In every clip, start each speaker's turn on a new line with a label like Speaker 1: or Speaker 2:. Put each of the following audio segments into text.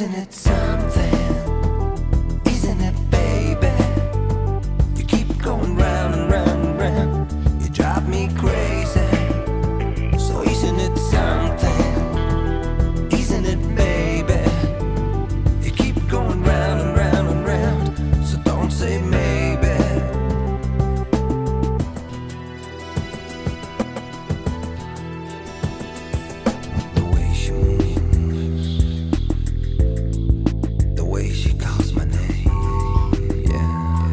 Speaker 1: isn't it something? Isn't it, baby? You keep going round and round and round. You drive me crazy. So isn't it something? Isn't it, baby? You keep going round and round and round. So don't say maybe. The way she moves, the way she calls my name, yeah.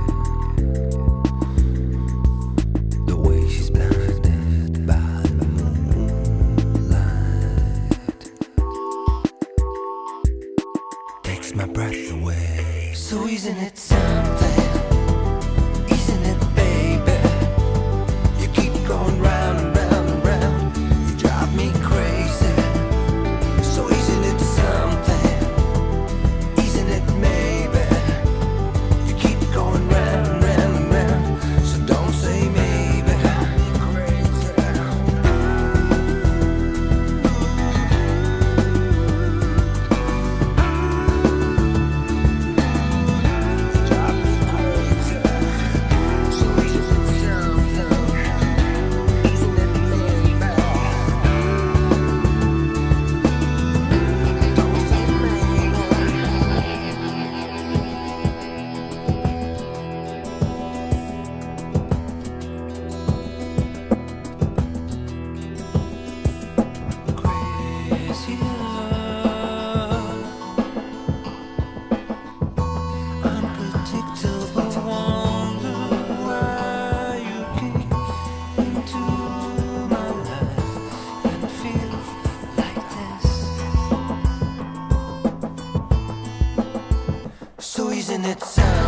Speaker 1: The way she's blinded by the moonlight takes my breath away. So isn't it something? Isn't it, baby? You keep going round and round and round. You drive me crazy. So isn't it something? Isn't it, maybe? You keep going round and round and round. So don't say maybe. Drive me crazy. So isn't it something? Isn't it, maybe? Don't say maybe. Crazy love, unpredictable wonder why you came into my life and feel like this. So isn't it something?